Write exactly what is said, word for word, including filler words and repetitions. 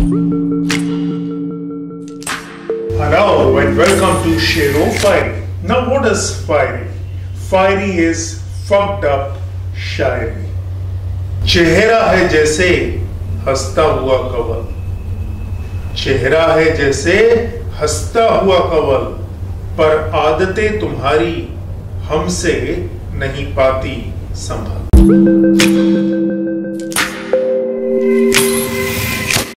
Hello and welcome to Shero-Shaayri. Now what is fiery? Fiery is fucked up शायरी. चेहरा है जैसे हंसता हुआ कवल, चेहरा है जैसे हंसता हुआ कवल, पर आदतें तुम्हारी हमसे नहीं पाती संभल.